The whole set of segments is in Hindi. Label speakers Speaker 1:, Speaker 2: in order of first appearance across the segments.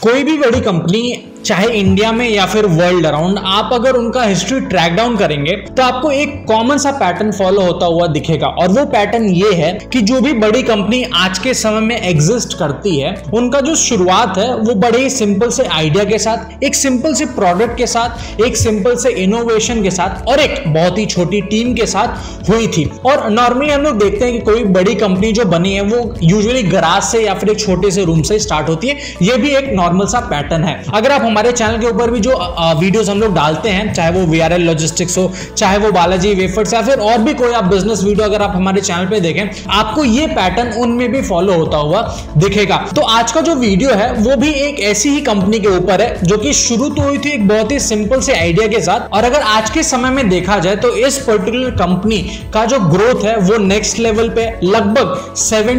Speaker 1: कोई भी बड़ी कंपनी चाहे इंडिया में या फिर वर्ल्ड अराउंड, आप अगर उनका हिस्ट्री ट्रैक डाउन करेंगे तो आपको एक कॉमन सा पैटर्न फॉलो होता हुआ दिखेगा। और वो पैटर्न ये है कि जो भी बड़ी कंपनी आज के समय में एग्जिस्ट करती है, उनका जो शुरुआत है वो बड़े ही सिंपल से आइडिया के साथ, एक सिंपल से प्रोडक्ट के साथ, एक सिंपल से इनोवेशन के साथ और एक बहुत ही छोटी टीम के साथ हुई थी। और नॉर्मली हम लोग देखते हैं कि कोई बड़ी कंपनी जो बनी है वो यूजुअली गराज से या फिर एक छोटे से रूम से स्टार्ट होती है। ये भी एक नॉर्मल सा पैटर्न है। अगर आप हमारे चैनल के ऊपर भी जो वीडियोस हम लोग डालते हैं, चाहे वो VRL लॉजिस्टिक्स हो, चाहे वो बालाजी वेफर्स या फिर और भी कोई आप बिजनेस वीडियो अगर आप हमारे चैनल पे देखें, आपको ये पैटर्न उनमें भी फॉलो होता हुआ दिखेगा। तो आज का जो वीडियो है वो भी एक ऐसी ही कंपनी के ऊपर है जो कि शुरू तो हुई थी एक बहुत ही सिंपल से आइडिया के साथ, और अगर आज के समय में देखा जाए तो इस पर्टिकुलर कंपनी का जो ग्रोथ है वो नेक्स्ट लेवल पे, लगभग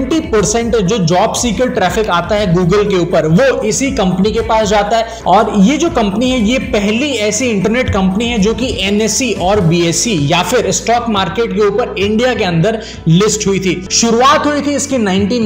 Speaker 1: 70% जो जॉब सीकर ट्रैफिक आता है गूगल के ऊपर वो इसी कंपनी के पास जाता है। और ये जो कंपनी है ये पहली ऐसी इंटरनेट कंपनी है जो कि NSE और BSE या फिर स्टॉक मार्केट के ऊपर इंडिया के अंदर लिस्ट हुई थी। शुरुआत हुई थी इसकी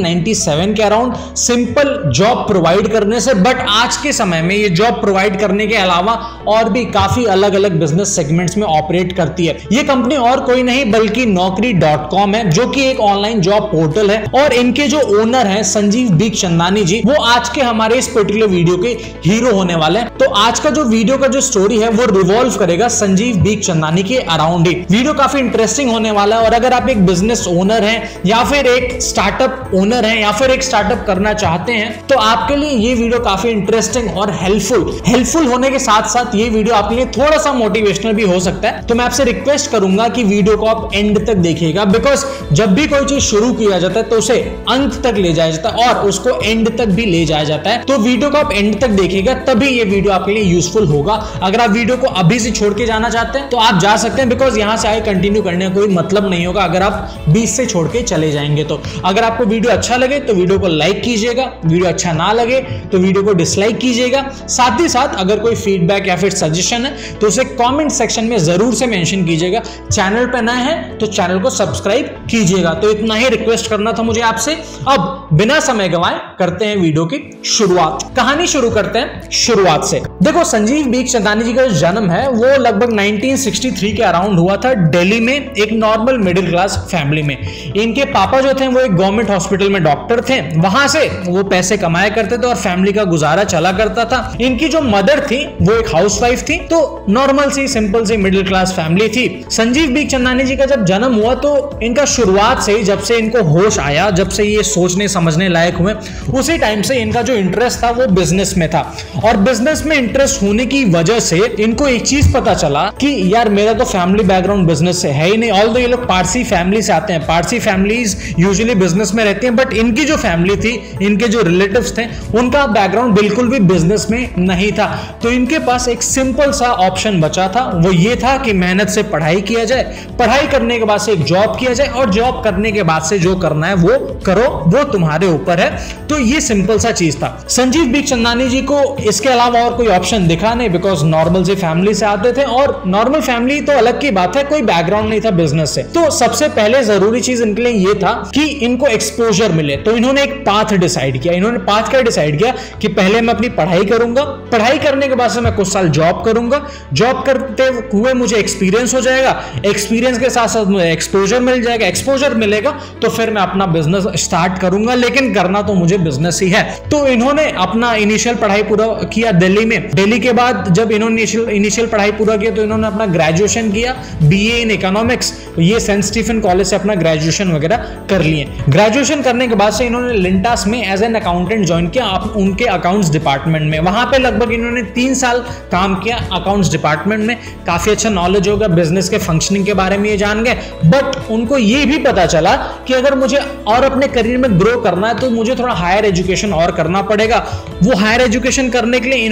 Speaker 1: 1997 के अराउंड सिंपल जॉब प्रोवाइड करने से, बट आज के समय में ये जॉब प्रोवाइड करने के अलावा और भी काफी अलग अलग बिजनेस सेगमेंट्स में ऑपरेट करती है। ये कंपनी और कोई नहीं बल्कि Naukri.com है, जो कि एक ऑनलाइन जॉब पोर्टल है। और इनके जो ओनर हैं संजीव बिखचंदानी जी, वो आज के हमारे इस पर्टिकुलर वीडियो के हीरो होने वाले हैं। तो आज का जो वीडियो का जो स्टोरी है वो रिवॉल्व करेगा संजीव बिखचंदानी के अराउंड ही। वीडियो काफी इंटरेस्टिंग होने वाला है। और अगर आप एक बिजनेस ओनर हैं या फिर एक स्टार्टअप ओनर हैं या फिर एक स्टार्टअप करना चाहते हैं तो आपके लिए ये वीडियो काफी इंटरेस्टिंग और हेल्पफुल होने के साथ साथ ये वीडियो आपके लिए थोड़ा सा मोटिवेशनल भी हो सकता है। तो मैं आपसे रिक्वेस्ट करूंगा कि वीडियो को आप एंड तक देखिएगा, बिकॉज जब भी कोई चीज शुरू किया जाता है तो उसे अंत तक ले जाया जाता है और उसको एंड तक भी ले जाया जाता है। तो वीडियो को आप एंड तक देखिएगा तभी ये वीडियो आपके लिए यूजफुल होगा। अगर आप वीडियो को अभी से छोड़ के जाना चाहते हैं तो आप जा सकते हैं, बिकॉज यहां से आगे कंटिन्यू करने का कोई मतलब नहीं होगा अगर आप 20 से छोड़ के चले जाएंगे तो। अगर आपको वीडियो अच्छा लगे तो वीडियो को लाइक कीजिएगा, वीडियो अच्छा ना लगे तो वीडियो को डिसलाइक कीजिएगा। साथ ही साथ अगर कोई फीडबैक या फिर सजेशन है तो उसे कमेंट सेक्शन में जरूर से मेंशन कीजिएगा। चैनल पे नए हैं तो चैनल को सब्सक्राइब कीजिएगा। तो इतना ही रिक्वेस्ट करना था मुझे आपसे। अब बिना समय गंवाए करते हैं वीडियो की शुरुआत। कहानी शुरू करते हैं शुरुआत से। देखो, संजीव बिखचंदानी जी का जो जन्म है वो लगभग 1963 के अराउंड हुआ था दिल्ली में एक नॉर्मल मिडिल क्लास फैमिली में। इनके पापा जो थे वो एक गवर्नमेंट हॉस्पिटल में डॉक्टर थे, वहां से वो पैसे कमाया करते थे और फैमिली का गुजारा चला करता था। इनकी जो मदर थी वो एक हाउसवाइफ थी, तो नॉर्मल सी सिंपल सी मिडिल क्लास फैमिली थी। संजीव बिखचंदानी जी का जब जन्म हुआ तो इनका शुरुआत से ही, जब से इनको होश आया, जब से ये सोचने समझने लायक हुए, उसी टाइम से इनका जो इंटरेस्ट था वो बिजनेस में था। और बिजनेस में इंटरेस्ट होने की वजह से इनको एक चीज पता चला कि यार मेरा तो फैमिली बैकग्राउंड बिजनेस से है ही नहीं। ऑल्दो ये लोग पारसी फैमिली से आते हैं, पारसी फैमिलीज यूजुअली बिजनेस में रहती हैं, बट इनकी जो फैमिली थी, इनके जो रिलेटिव्स थे, उनका बैकग्राउंड बिल्कुल भी बिजनेस में नहीं था। तो इनके पास एक सिंपल सा ऑप्शन बचा था, वो ये था कि मेहनत से पढ़ाई किया जाए, पढ़ाई करने के बाद से एक जॉब किया जाए और जॉब करने के बाद से जो करना है वो करो, वो तुम्हारे ऊपर है। तो ये सिंपल सा चीज था। संजीव बिखचंदानी जी को इसके अलावा और कोई ऑप्शन दिखा नहीं, बिकॉज नॉर्मल सी फैमिली से आते थे और नॉर्मल फैमिली तो अलग की बात है, कोई बैकग्राउंड नहीं था बिजनेस से। तो सबसे पहले जरूरी चीज इनके लिए ये था कि इनको एक्सपोजर मिले। तो इन्होंने एक पाथ डिसाइड किया। इन्होंने पाथ क्या डिसाइड किया कि पहले मैं अपनी पढ़ाई करूंगा, पढ़ाई करने के बाद से मैं कुछ साल जॉब करूंगा, जॉब करते हुए मुझे एक्सपीरियंस हो जाएगा, एक्सपीरियंस के साथ साथ मुझे एक्सपोजर मिल जाएगा, एक्सपोजर मिलेगा तो फिर मैं अपना बिजनेस स्टार्ट करूंगा, लेकिन करना तो मुझे बिजनेस ही है। तो इन्होंने अपना इनिशियल पढ़ाई पूरा किया दिल्ली में। दिल्ली के बाद जब इन्होंने इनिशियल पढ़ाई पूरा किया तो इन्होंने अपना ग्रेजुएशन किया, BA इन इकोनॉमिक्स। ये सेंट स्टीफन कॉलेज से अपना ग्रेजुएशन वगैरह कर लिए। ग्रेजुएशन करने के बाद से इन्होंने लिंटास में एज एन अकाउंटेंट ज्वाइन किया, उनके अकाउंट्स डिपार्टमेंट में। वहां पे लगभग इन्होंने 3 साल काम किया अकाउंट्स डिपार्टमेंट में। काफी अच्छा नॉलेज होगा, बिजनेस के फंक्शनिंग के बारे में ये जान गए। बट उनको ये भी पता चला कि अगर मुझे और अपने करियर में ग्रो करना है तो मुझे थोड़ा हायर एजुकेशन और करना पड़ेगा। वो हायर एजुकेशन करने के लिए इन्होंने PG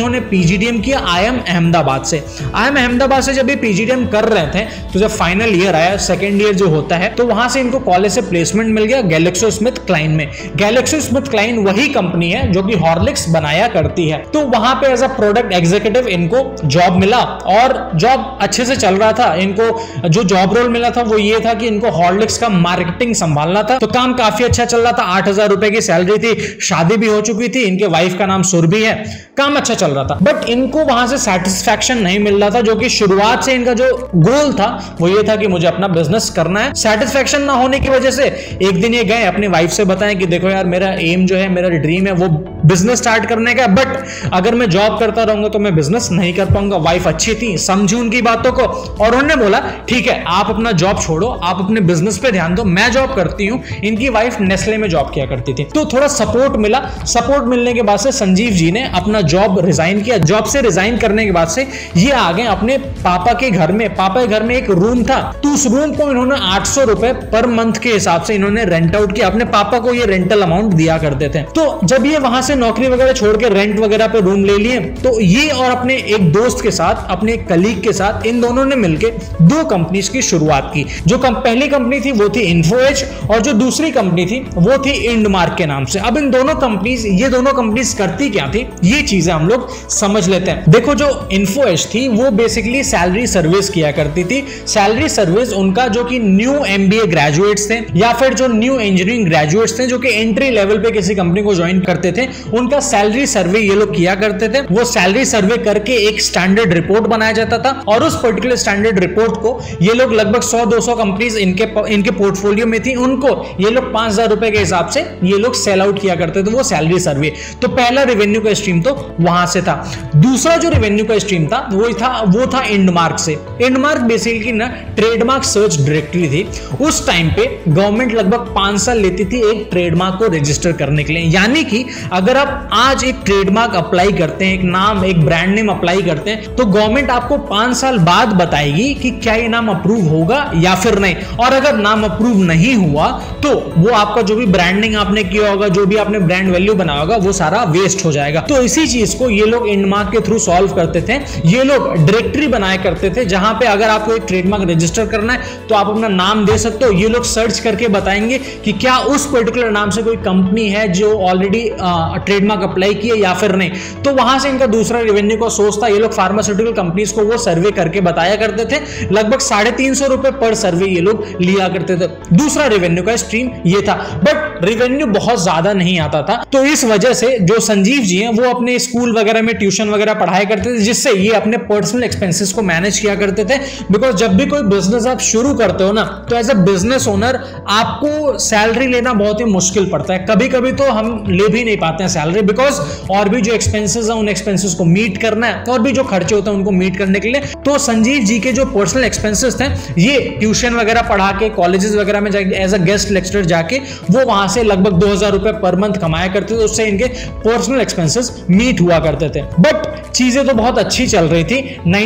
Speaker 1: पीजीडीएम किया IIM अहमदाबाद से। IIM अहमदाबाद से जब ये पीजीडीएम कर रहे थे तो जब फाइनल ईयर आया, सेकेंड ईयर जो होता है, तो वहां से इनको कॉलेज से प्लेसमेंट मिल गया गैलेक्सो स्मिथ क्लाइन में। गैलेक्सो स्मिथ क्लाइन वही कंपनी है जो कि हॉर्लिक्स बनाया करती है। तो वहां पे एज अ प्रोडक्ट एग्जीक्यूटिव इनको जॉब मिला और जॉब अच्छे से चल रहा था। इनको जो जॉब रोल मिला था वो ये था कि इनको हॉर्लिक्स का मार्केटिंग संभालना था। तो काम काफी अच्छा चल रहा था, 8,000 रुपए की सैलरी थी, शादी भी हो चुकी थी, इनके वाइफ का नाम सुरभि है, काम अच्छा चल रहा था। बट इनको वहां से सेटिस्फैक्शन नहीं मिल रहा था, जो कि शुरुआत से इनका जो गोल था वो ये था कि मुझे अपना बिजनेस करना है। सेटिस्फैक्शन ना होने की वजह से एक दिन ये गए अपनी वाइफ से बताएं कि देखो यार, मेरा एम जो है, मेरा ड्रीम है वो बिजनेस स्टार्ट करने का, बट अगर मैं जॉब करता रहूंगा तो मैं बिजनेस नहीं कर पाऊंगा। वाइफ अच्छी थी, समझी उनकी बातों को और उन्होंने बोला ठीक है, आप अपना जॉब छोड़ो, आप अपने बिजनेस पे ध्यान दो, मैं जॉब करती हूं। इनकी वाइफ नेस्ले में जॉब किया करती थी, तो थोड़ा सपोर्ट मिला। सपोर्ट मिलने के बाद से संजीव जी ने अपना जॉब रिजाइन किया। जॉब से रिजाइन करने के बाद से ये आ गए अपने पापा के घर में। पापा के घर में एक रूम था, तो उस रूम को इन्होंने 800 रुपए पर मंथ के हिसाब से इन्होंने रेंट आउट किया। अपने पापा को ये रेंटल अमाउंट दिया करते थे। तो जब ये वहां से नौकरी वगैरह छोड़ के रेंट वगैरह पे रूम ले लिए, तो ये और अपने एक दोस्त के साथ, अपने एक कलीग के साथ, इन दोनों ने मिलकर 2 कंपनीज की शुरुआत की। जो पहली कंपनी थी वो थी इन्फोएज और जो दूसरी कंपनी थी वो थी इंडमार्क के नाम से। अब इन दोनों कंपनीज, ये दोनों कंपनीज करती क्या थी, ये चीजें हम लोग समझ लेते हैं। देखो, जो इन्फोएज थी वो बेसिकली सैलरी सर्विस किया करती थी। सैलरी सर्विस उनका जो कि न्यू एमबीए ग्रेजुएट्स थे या फिर जो न्यू इंजीनियरिंग ग्रेजुएट्स थे जो कि एंट्री लेवल पे किसी कंपनी को ज्वाइन करते थे, उनका सैलरी सर्वे ये लोग किया करते थे। वो सैलरी सर्वे करके एक स्टैंडर्ड रिपोर्ट बनाया जाता था और उस पर्टिकुलर स्टैंडर्ड रिपोर्ट को ये लोग लगभग 100-200 कंपनीज इनके पोर्टफोलियो में थी, उनको ये लोग 5,000 रुपए के हिसाब से ये लोग सेल आउट किया करते थे वो सैलरी सर्वे। तो पहला रेवेन्यू का स्ट्रीम तो वहां से था। दूसरा जो रेवेन्यू का स्ट्रीम था वो था इंडमार्क से। इंडमार्क बेसिकली ना ट्रेडमार्क सर्च डायरेक्टरी थी। उस टाइम पे गवर्नमेंट लगभग 5 साल लेती थी एक ट्रेडमार्क को रजिस्टर करने के लिए। यानी कि अगर आप आज एक ट्रेडमार्क अप्लाई करते हैं, एक नाम, एक ब्रांड नेम अप्लाई करते हैं, तो गवर्नमेंट आपको 5 साल बाद बताएगी कि क्या ये नाम अप्रूव होगा या फिर नहीं। और अगर नाम अप्रूव नहीं हुआ तो वो आपका जो भी ब्रांडिंग आपने किया होगा, जो भी आपने ब्रांड वैल्यू बनाया होगा, वो सारा वेस्ट हो जाएगा। तो इसी चीज को ये लोग इंडमार्क के थ्रू सॉल्व करते थे। ये लोग डायरेक्टरी बनाया करते थे जहां पे अगर आपको एक ट्रेडमार्क रजिस्टर करना है तो आप अपना नाम दे सकते हो। ये लोग सर्च करके बताएंगे कि क्या उस पर्टिकुलर नाम से कोई कंपनी है जो ऑलरेडी ट्रेडमार्क अप्लाई की है या फिर नहीं। तो वहां से इनका दूसरा रेवेन्यू का सोर्स था। ये लोग फार्मास्यूटिकल कंपनीज को वो सर्वे करके बताया करते थे। लगभग 350 रुपए पर सर्वे ये लोग लिया करते थे। दूसरा रेवेन्यू का स्ट्रीम ये था, बट रेवेन्यू बहुत ज्यादा नहीं आता था। तो इस वजह से जो संजीव जी हैं वो अपने स्कूल वगैरह में ट्यूशन वगैरह पढ़ाया करते थे, जिससे ये अपने पर्सनल एक्सपेंसेस को मैनेज किया करते थे। बिकॉज जब भी कोई बिजनेस आप शुरू करते हो ना, तो एज अ बिजनेस ओनर आपको सैलरी लेना बहुत ही मुश्किल पड़ता है। कभी कभी तो हम ले भी नहीं पाते हैं सैलरी, बिकॉज और भी जो एक्सपेंसेस है उन एक्सपेंसेस को मीट करना है, और भी जो खर्चे होते हैं उनको मीट करने के लिए। तो संजीव जी के जो पर्सनल एक्सपेंसेस थे, ये ट्यूशन वगैरह पढ़ा के, कॉलेजेस वगैरह में जाके एज अ गेस्ट लेक्चरर जाके वो वहां से लगभग 2,000 रुपए पर मंथ कमाया करते थे। उससे इनके पर्सनल एक्सपेंसेस मीट हुआ करते थे। बट चीजें तो बहुत अच्छी चल रही थी।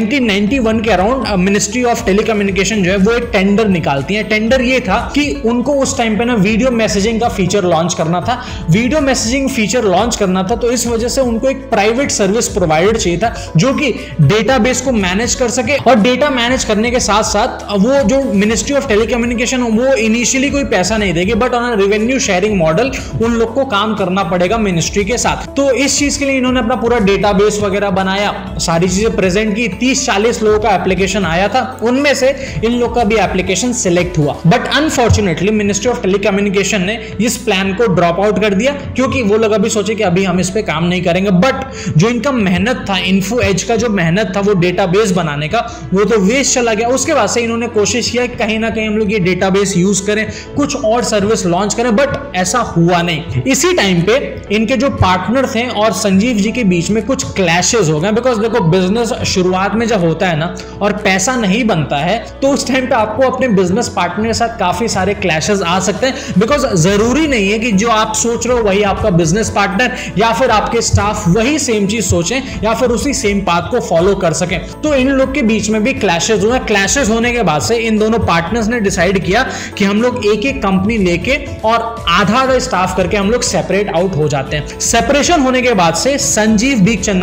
Speaker 1: 1991 के अराउंड मिनिस्ट्री ऑफ टेलीकम्युनिकेशन जो है वो एक टेंडर निकालती है। टेंडर ये था कि उनको उस टाइम पे ना वीडियो मैसेजिंग का फीचर लॉन्च करना था। वीडियो मैसेजिंग फीचर लॉन्च करना था, तो इस वजह से उनको एक प्राइवेट सर्विस प्रोवाइडर चाहिए था जो कि डेटाबेस को मैनेज कर सके। और डेटा मैनेज करने के साथ साथ वो जो मिनिस्ट्री ऑफ टेलीकम्युनिकेशन वो इनिशियली कोई पैसा नहीं देगी, but on revenue sharing model उन लोग को काम करना पड़ेगा मिनिस्ट्री के साथ। तो इस चीज के लिए इन्होंने अपना पूरा डेटाबेस वगैरह बनाया, सारी चीजें प्रेजेंट की। 30-40 लोगों का एप्लीकेशन आया था, उनमें से इन लोग का भी एप्लीकेशन सिलेक्ट हुआ। But unfortunately ministry of telecommunication ने इस प्लान को ड्रॉप आउट कर दिया, क्योंकि वो लोग अभी सोचे कि अभी हम इस पे काम नहीं करेंगे। बट जो इनका मेहनत था, इन्फो एज का जो मेहनत था वो डेटाबेस बनाने का, वो तो वेस्ट चला गया। उसके बाद से इन्होंने कोशिश किया कि कहीं ना कहीं हम लोग ये डेटाबेस यूज करें, कुछ और सर्विस लॉन्च करें, बट ऐसा हुआ नहीं। इसी टाइम पे इनके जो पार्टनर थे और संजीव जी के बीच में कुछ क्लैशेस हो गए। बिकॉज देखो, बिजनेस शुरुआत में जब होता है ना और पैसा नहीं बनता है, तो उस टाइम पे आपको अपने बिजनेस पार्टनर के साथ काफी सारे क्लैशेस आ सकते हैं। बिकॉज जरूरी नहीं है कि जो आप सोच रहे हो वही आपका बिजनेस पार्टनर या फिर आपके स्टाफ वही सेम चीज सोचें या फिर उसी सेम पाथ को फॉलो कर सकें। तो इन लोग के बीच में भी क्लैशेस हुए। क्लैशेस होने के बाद से इन दोनों पार्टनर्स ने डिसाइड किया कि हम लोग एक एक कंपनी लेके और आधा स्टाफ करके हम लोग सेपरेट आउट हो जाते हैं। सेपरेशन होने के बाद से संजीव बिखचंदानी के हाथ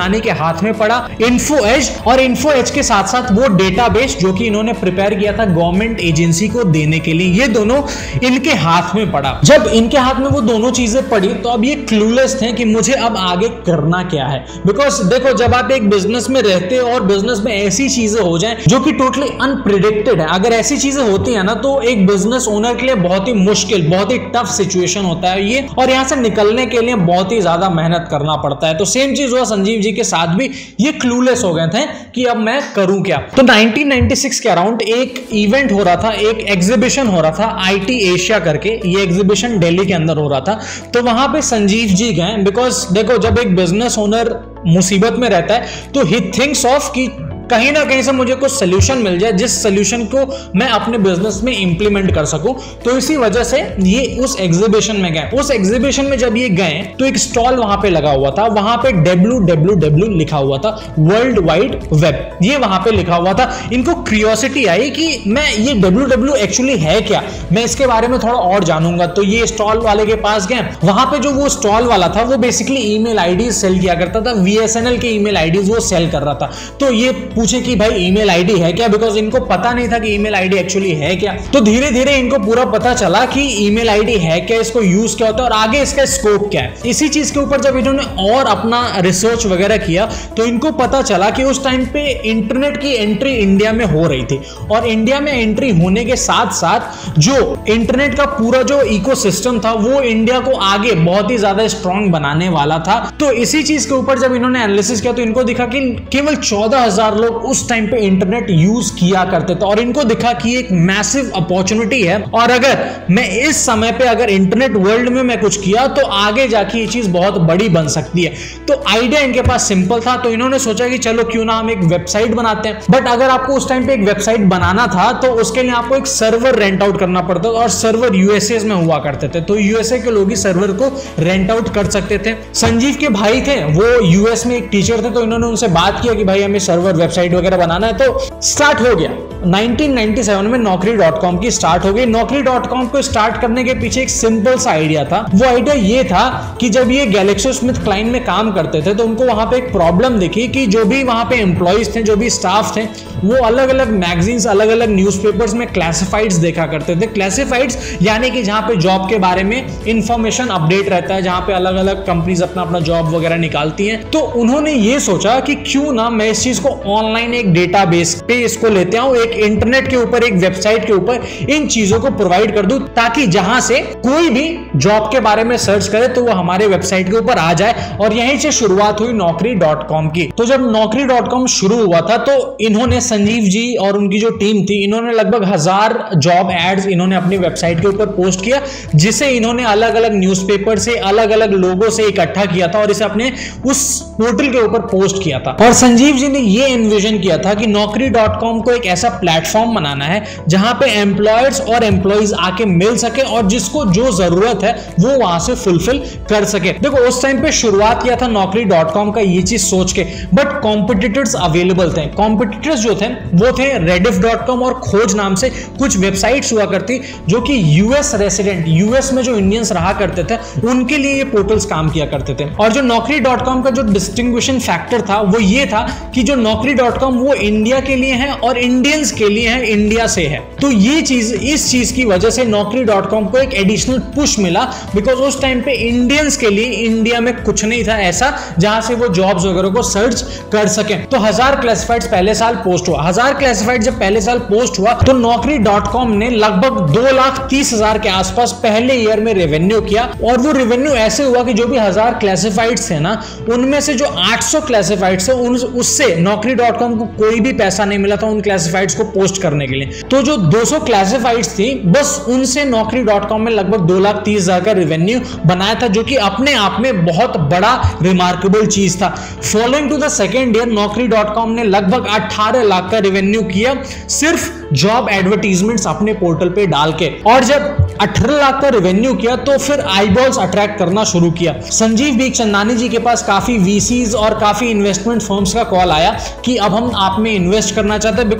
Speaker 1: हाथ में पड़ा इन्फो एज, और इन्फो एज के साथ साथ वो डेटाबेस जो कि इन्होंने प्रिपेयर किया था गवर्नमेंट एजेंसी को देने के लिए, ये दोनों इनके हाथ में पड़ा। जब इनके हाथ में वो दोनों चीजें पड़ी तो अब ये क्लूलेस थे कि मुझे अब आगे करना क्या है। बिकॉज देखो, जब आप एक बिजनेस में रहते हो और बिजनेस में ऐसी चीजें हो जाएं जो कि टोटली अनप्रिडिक्टेड है, अगर ऐसी चीजें होती है ना तो एक बिजनेस ओनर के लिए बहुत ही मुश्किल, बहुत ही टफ सिचुएशन होता है ये, और यहां से निकलने के लिए बहुत ही ज्यादा मेहनत करना पड़ता है। तो सेम चीज हुआ संजीव जी के साथ भी, ये क्लूलेस हो गए थे कि अब मैं करूं क्या। तो 1996 के अराउंड एक इवेंट हो रहा था, एक एग्जीबिशन हो रहा था IT एशिया करके, ये एग्जीबिशन दिल्ली के अंदर हो रहा था। तो वहां पे संजीव जी गए, बिकॉज देखो जब एक बिजनेस ओनर मुसीबत में रहता है तो ही थिंक्स ऑफ कि कहीं ना कहीं से मुझे कुछ सोल्यूशन मिल जाए जिस सोल्यूशन को मैं अपने बिजनेस में इंप्लीमेंट कर सकूं। तो इसी वजह से ये उस एग्जीबिशन में गए। उस एग्जीबिशन में जब ये गए तो एक स्टॉल वहां पे लगा हुआ था, वहां पे WWW लिखा हुआ था, वर्ल्ड वाइड वेब, ये वहां पे लिखा हुआ था। इनको क्यूरियोसिटी आई कि मैं ये WWW एक्चुअली है क्या, मैं इसके बारे में थोड़ा और जानूंगा। तो ये स्टॉल वाले के पास गए। वहां पे जो वो स्टॉल वाला था वो बेसिकली ईमेल आईडी सेल किया करता था, VSNL के ईमेल आईडी वो सेल कर रहा था। तो ये पूछे कि भाई ईमेल आईडी है क्या, बिकॉज इनको पता नहीं था कि ईमेल आईडी एक्चुअली है क्या। तो धीरे धीरे इनको पूरा पता चला कि ईमेल आईडी है क्या, इसको यूज क्या होता है और आगे इसका स्कोप क्या है। इसी चीज के ऊपर जब इन्होंने और अपना रिसर्च वगैरह किया तो इनको पता चला कि उस टाइम पे इंटरनेट की एंट्री इंडिया में हो रही थी, और इंडिया में एंट्री होने के साथ साथ जो इंटरनेट का पूरा जो इकोसिस्टम था वो इंडिया को आगे बहुत ही ज्यादा स्ट्रांग बनाने वाला था। तो इसी चीज के ऊपर जब इन्होंने एनालिसिस किया तो इनको दिखा कि केवल 14,000 लोग उस टाइम पे इंटरनेट यूज किया करते थे, और इनको दिखा कि एक मैसिव अपॉर्चुनिटी है, और अगर मैं इस समय पे अगर इंटरनेट वर्ल्ड में मैं कुछ किया तो आगे जाके ये चीज बहुत बड़ी बन सकती है। तो आइडिया इनके पास सिंपल था, तो इन्होंने सोचा कि चलो क्यों ना हम एक वेबसाइट बनाते हैं। बट अगर आपको उस टाइम पे एक वेबसाइट बनाना था तो उसके लिए आपको एक सर्वर रेंट आउट करना पड़ता था, और सर्वर यूएसए में हुआ करते थे, तो यूएसए के लोग ही सर्वर को रेंट आउट कर सकते थे। संजीव के भाई थे वो यूएस में एक टीचर थे, तो इन्होंने उनसे बात किया कि भाई हमें सर्वर वेबसाइट वगैरह बनाना है। तो स्टार्ट हो गया 1997 में Naukri.com की स्टार्ट हो गई। Naukri.com को स्टार्ट करने के पीछे एक सिंपल सा आइडिया था। वो आइडिया ये था कि जब ये GlaxoSmithKline में काम करते थे तो उनको वहां पे एक प्रॉब्लम दिखी कि जो भी वहां पे एम्प्लॉइज थे, जो भी स्टाफ थे, वो अलग अलग मैगजीन्स, अलग अलग न्यूज़पेपर्स में क्लासिफाइड्स देखा करते थे। क्लासिफाइड्स यानी कि जहां पे जॉब के बारे में इंफॉर्मेशन अपडेट रहता है, जहां पे अलग अलग कंपनीज अपना अपना जॉब वगैरह निकालती हैं। तो उन्होंने ये सोचा कि क्यों ना मैं इस चीज को ऑनलाइन एक डेटाबेस पे इसको लेते आऊं, एक इंटरनेट के ऊपर, एक वेबसाइट के ऊपर इन चीजों को प्रोवाइड कर दूं, ताकि जहां से कोई भी जॉब के बारे में सर्च करे तो वो हमारे वेबसाइट के ऊपर आ जाए। और यहीं से शुरुआत हुई Naukri.com की। तो जब Naukri.com शुरू हुआ था तो इन्होंने, संजीव जी और उनकी जो टीम थी, इन्होंने लगभग 1000 जॉब एड्स इन्होंने अपनी वेबसाइट के ऊपर पोस्ट किया, जिसे इन्होंने अलग अलग न्यूज़पेपर से, अलग अलग लोगों से इकट्ठा किया था और इसे अपने उस पोर्टल के ऊपर पोस्ट किया था। और संजीव जी ने ये एनविजन किया था कि Naukri.com को एक ऐसा प्लेटफॉर्म बनाना है जहां पे एम्प्लॉयर्स और एम्प्लॉइज आके मिल सके और जिसको जो जरूरत है वो वहां से फुलफिल कर सके। देखो उस टाइम पे शुरुआत किया था Naukri.com का ये चीज सोच के, बट कॉम्पिटिटर्स अवेलेबल थे। कॉम्पिटिटर्स जो थे वो थे Rediff.com और खोज नाम से कुछ वेबसाइट्स हुआ करती जो कि यूएस रेसिडेंट, यूएस में जो इंडियंस रहा करते थे उनके लिए ये पोर्टल्स काम किया करते थे। और जो Naukri.com का जो डिस्टिंग्विशिंग फैक्टर था वो ये था कि जो Naukri.com वो इंडिया के लिए है और इंडियंस के लिए है, इंडिया से है। तो ये चीज, इस चीज की वजह से Naukri.com को एक एडिशनल पुश मिला, बिकॉज उस टाइम पे इंडियंस के लिए इंडिया में कुछ नहीं था ऐसा जहां से वो जॉब्स वगैरह को सर्च कर सके। तो 1000 क्लासिफाइड्स पहले साल पोस्ट हुआ। 1000 क्लासिफाइड जब पहले साल पोस्ट हुआ तो Naukri.com ने लगभग 2,30,000 के आसपास पहले ईयर में रेवेन्यू किया। और वो रेवेन्यू ऐसे हुआ कि जो भी 1000 क्लासिफाइड्स थे ना, उनमें से जो 800 क्लासिफाइड्स थे उससे Naukri.com को कोई भी पैसा नहीं मिला था उन क्लासिफाइड्स को पोस्ट करने के लिए। तो जो 200 क्लासिफाइड्स थी बस उनसे Naukri.com में लगभग 2,30,000 का रेवेन्यू बनाया था, जो कि अपने आप में बहुत बड़ा रिमार्केबल चीज था। Following to the second year Naukri.com ने लगभग 18 लाख का रेवेन्यू किया सिर्फ जॉब एडवर्टीजमेंट्स अपने पोर्टल पे डाल के। और जब 18 लाख का रेवेन्यू किया तो फिर आईबॉल्स अट्रैक्ट करना शुरू किया। संजीव बिखचंदानी जी के पास काफी वीसीज और काफी इन्वेस्टमेंट फर्म्स का कॉल आया कि अब हम आप में इन्वेस्ट करना चाहते हैं। बिकॉज देखो जब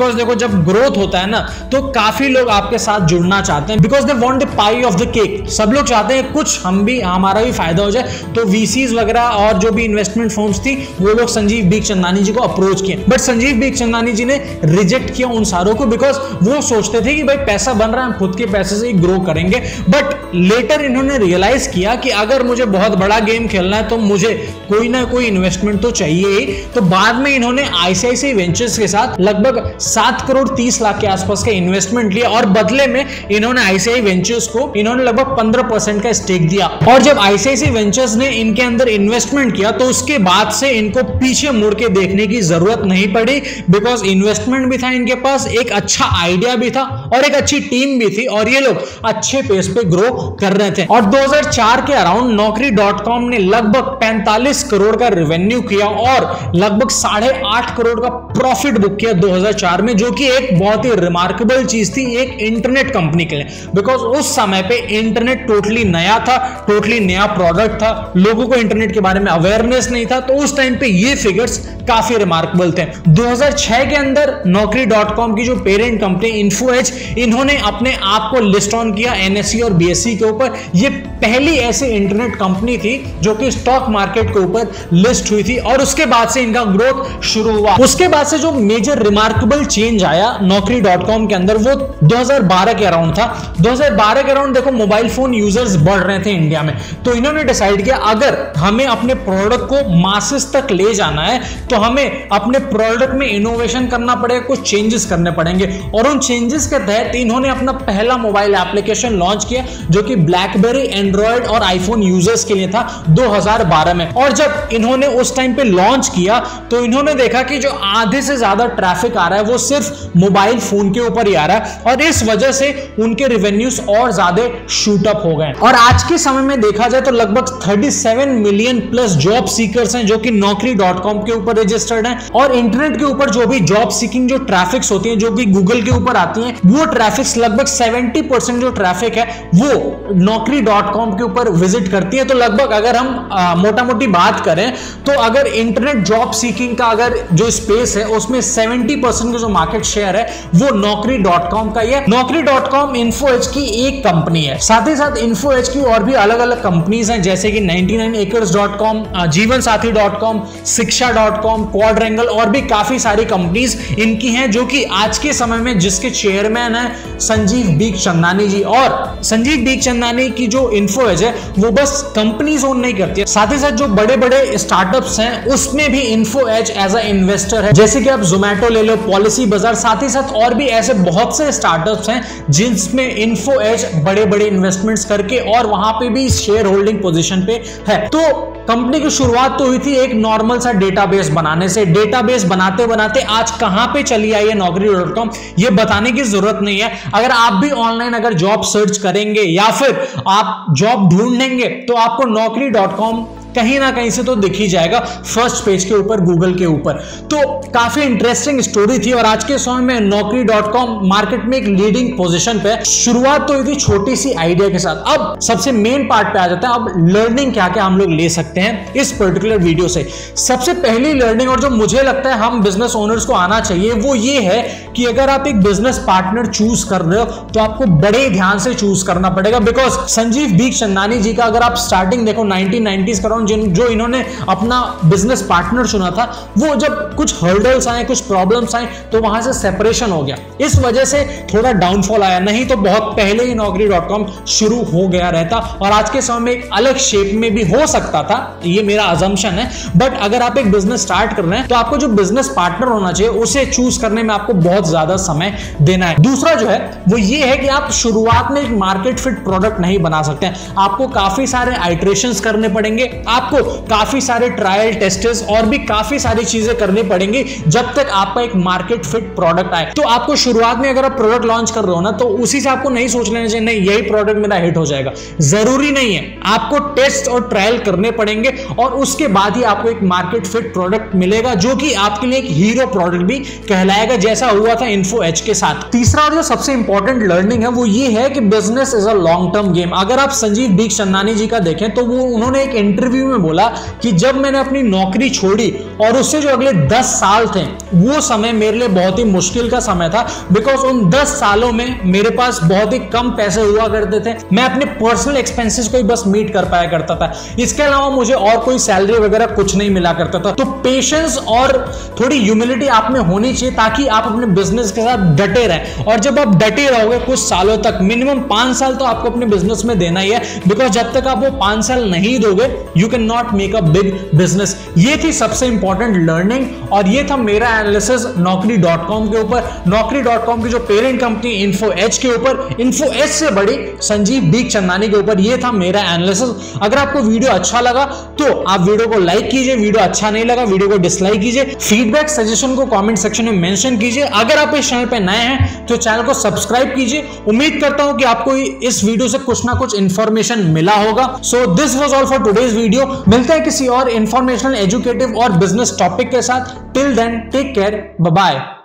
Speaker 1: जब ग्रोथ होता है ना तो काफी लोग आपके साथ जुड़ना चाहते हैं, because they want the pie of the cake. सब लोग चाहते हैं कुछ हमारा भी फायदा हो जाए। तो वीसीज वगैरह और जो भी इन्वेस्टमेंट फर्म्स थी वो लोग संजीव बिखचंदानी जी को अप्रोच किए, बट संजीव बिखचंदानी जी ने रिजेक्ट किया उन सारों को, बिकॉज वो सोचते थे कि भाई पैसा बन रहा है, खुद के पैसे से ही ग्रो करेंगे। बट लेटर इन्होंने रियलाइज किया कि अगर मुझे बहुत बड़ा गेम खेलना है तो मुझे कोई ना कोई इन्वेस्टमेंट तो चाहिए ही। तो बाद में इन्होंने आईसीआईसीआई वेंचर्स के साथ लगभग 7 करोड़ 30 लाख के आसपास का इन्वेस्टमेंट लिया और बदले में इन्होंने आईसीआईसीआई वेंचर्स को इन्होंने लगभग 15% का स्टेक दिया। और जब आईसीआईसीआई वेंचर्स ने इनके अंदर इन्वेस्टमेंट किया तो उसके बाद से इनको पीछे मुड़ के देखने की जरूरत नहीं पड़ी, बिकॉज इन्वेस्टमेंट भी था इनके पास, एक अच्छा आइडिया भी था और एक अच्छी टीम भी थी और ये लोग अच्छे पेस पे ग्रो कर रहे थे। और 2004 के अराउंड Naukri.com ने लगभग 45 करोड़ का रेवेन्यू किया और लगभग 8.5 करोड़ का प्रॉफिट बुक किया 2004 में, जो कि एक बहुत ही रिमार्केबल चीज थी एक इंटरनेट कंपनी के लिए, बिकॉज उस समय पे इंटरनेट टोटली नया था, टोटली नया प्रोडक्ट था, लोगों को इंटरनेट के बारे में अवेयरनेस नहीं था। तो उस टाइम पे ये फिगर्स काफी रिमार्केबल थे। 2006 के अंदर Naukri.com की जो पेरेंट कंपनी इन्फोएज, इन्होंने अपने आप को लिस्ट ऑन किया NSE और BSE के ऊपर। ये पहली ऐसी इंटरनेट कंपनी थी जो कि स्टॉक मार्केट के ऊपर लिस्ट हुई थी और उसके बाद से इनका ग्रोथ शुरू हुआ। उसके बाद से जो मेजर रिमार्केबल चेंज आया Naukri.com के अंदर वो 2012 के अराउंड था। 2012 के अराउंड देखो मोबाइल फोन यूजर्स बढ़ रहे थे इंडिया में, तो इन्होंने डिसाइड किया अगर हमें अपने प्रोडक्ट को मासेस तक ले जाना है तो हमें अपने प्रोडक्ट में इनोवेशन करना पड़ेगा, कुछ चेंजेस करने पड़ेंगे। और उन चेंजेस के तहत इन्होंने अपना पहला मोबाइल एप्लीकेशन लॉन्च किया जो कि ब्लैकबेरी, एंड्रॉयड और आईफोन यूजर्स के लिए था 2012 में। और जब इन्होंने उस टाइम पे लॉन्च किया तो इन्होंने देखा कि जो आधे से ज्यादा ट्रैफिक आ रहा है वो सिर्फ मोबाइल फोन के ऊपर ही आ रहा है और इस वजह से उनके रेवेन्यूज और ज्यादा शूट अप हो गए। और आज के समय में देखा जाए तो लगभग 37 मिलियन प्लस जॉब सीकर्स हैं जो कि Naukri.com के ऊपर रजिस्टर्ड हैं। और इंटरनेट के ऊपर जो भी जॉब सीकिंग जो ट्रैफिक्स होती हैं जो कि गूगल के ऊपर आती हैं, वो ट्रैफिक्स लगभग 70% जो ट्रैफिक है वो Naukri.com के ऊपर विजिट करती है। तो लगभग अगर हम मोटा मोटी बात करें तो अगर इंटरनेट जॉब सीकिंग का अगर जो स्पेस है उसमें 70% का जो मार्केट शेयर है वो Naukri.com का ही है। Naukri.com इन्फोएज की एक कंपनी है, साथ ही साथ इन्फोएज की और भी अलग अलग कंपनीज हैं जैसे कि 99acres.com, जीवनसाथी.com, शिक्षा.com, क्वाड्रेंगल और भी काफी सारी कंपनीज इनकी हैं जो कि आज के समय में जिसके चेयरमैन है संजीव बिखचंदानी जी। और संजीव बिखचंदानी की जो इन्फोएज है वो बस कंपनीज ओन नहीं करती है, साथ ही साथ जो बड़े बड़े स्टार्टअप्स हैं उसमें भी इन्फोएज एज अ इन्वेस्टर है। जैसे कि आप जोमेटो ले लो, पॉलिसी बाजार, साथ ही साथ और भी ऐसे बहुत से स्टार्टअप्स हैं जिसमें इन्फोएज बड़े बड़े इन्वेस्टमेंट्स करके और वहां पे भी शेयर होल्डिंग पोजीशन पे है। तो कंपनी की शुरुआत तो हुई थी एक नॉर्मल सा डेटाबेस बनाने से, डेटाबेस बनाते बनाते आज कहां पे चली आई है Naukri.com ये बताने की जरूरत नहीं है। अगर आप भी ऑनलाइन अगर जॉब सर्च करेंगे या फिर आप जॉब ढूंढेंगे तो आपको Naukri.com कहीं ना कहीं से तो दिख ही जाएगा फर्स्ट पेज के ऊपर, गूगल के ऊपर। तो काफी इंटरेस्टिंग स्टोरी थी और आज के समय में Naukri.com मार्केट में एक लीडिंग पोजीशन पे। शुरुआत तो हुई थी छोटी सी आइडिया के साथ। अब सबसे मेन पार्ट पे आ जाता है, अब लर्निंग क्या क्या हम लोग ले सकते हैं इस पर्टिकुलर वीडियो से। सबसे पहली लर्निंग और जो मुझे लगता है हम बिजनेस ओनर्स को आना चाहिए वो ये है कि अगर आप एक बिजनेस पार्टनर चूज कर रहे हो तो आपको बड़े ध्यान से चूज करना पड़ेगा, बिकॉज संजीव बिखचंदानी जी का अगर आप स्टार्टिंग देखो 1990s का जो इन्होंने अपना बिजनेस पार्टनर चुना था, वो जब कुछ हर्डल्स आए, कुछ प्रॉब्लम्स आए तो वहां से सेपरेशन हो गया, इस वजह से थोड़ा डाउनफॉल आया, नहीं तो बहुत पहले ही Naukri.com शुरू हो गया रहता और आज के समय में एक अलग शेप में भी हो सकता था, ये मेरा अजम्पशन है। बट अगर आप एक बिजनेस स्टार्ट कर रहे हैं तो आपको जो बिजनेस पार्टनर होना चाहिए उसे चूज करने में आपको बहुत ज्यादा समय देना है। दूसरा जो है वो ये है कि आप शुरुआत में एक मार्केट फिट प्रोडक्ट नहीं बना सकते, आपको काफी सारे आइट्रेशंस करने पड़ेंगे, आपको काफी सारे ट्रायल टेस्ट्स और भी काफी सारी चीजें करनी पड़ेंगी जब तक आपका एक मार्केट फिट प्रोडक्ट आए। तो आपको शुरुआत में अगर आप प्रोडक्ट लॉन्च कर रहे हो ना तो उसी से आपको नहीं सोच लेना चाहिए नहीं यही प्रोडक्ट मेरा हिट हो जाएगा, जरूरी नहीं है। आपको टेस्ट और ट्रायल करने पड़ेंगे और उसके बाद ही आपको एक मार्केट फिट प्रोडक्ट मिलेगा जो कि आपके लिए एक हीरो प्रोडक्ट भी कहलाएगा, जैसा हुआ था इन्फोएज के साथ। तीसरा और जो सबसे इंपॉर्टेंट लर्निंग है वो ये है कि business is a long term game. अगर आप संजीव बिखचंदानी जी का देखें तो वो उन्होंने एक इंटरव्यू इंटरव्यू में बोला कि जब मैंने अपनी नौकरी छोड़ी और उससे जो अगले 10 साल थे वो समय मेरे लिए बहुत ही मुश्किल का समय था, बिकॉज उन 10 सालों में मेरे पास बहुत ही कम पैसे हुआ करते थे। मैं अपने पर्सनल एक्सपेंसेस को ही बस मीट कर पाया करता था, इसके अलावा मुझे और कोई सैलरी वगैरह कुछ नहीं मिला करता था। तो पेशेंस और थोड़ी ह्यूमिलिटी आप में होनी चाहिए ताकि आप अपने बिजनेस के साथ डटे रहें। और जब आप डटे रहोगे कुछ सालों तक, मिनिमम 5 साल तो आपको अपने बिजनेस में देना ही है, बिकॉज जब तक आप वो 5 साल नहीं दोगे you can not make a big business. ये थी सबसे इंपॉर्टेंट लर्निंग और ये था मेरा एनालिसिस Naukri.com के ऊपर, Naukri.com की जो पेरेंट कंपनी इन्फो एज के ऊपर, इन्फो एज से बड़ी संजीव बिखचंदानी के ऊपर। ये था मेरा एनालिसिस। अगर आपको वीडियो अच्छा लगा तो आप वीडियो को लाइक कीजिए, वीडियो अच्छा नहीं लगा वीडियो को डिसलाइक कीजिए, फीडबैक सजेशन को कमेंट सेक्शन में मेंशन कीजिए। अगर आप इस चैनल पे नए हैं तो चैनल को सब्सक्राइब कीजिए। उम्मीद करता हूं कि आपको इस वीडियो से कुछ ना कुछ इंफॉर्मेशन मिला होगा। So this was all for today's video. मिलते हैं किसी और इंफॉर्मेशनल, एजुकेटिव और बिजनेस टॉपिक के साथ। Till then take care, bye bye.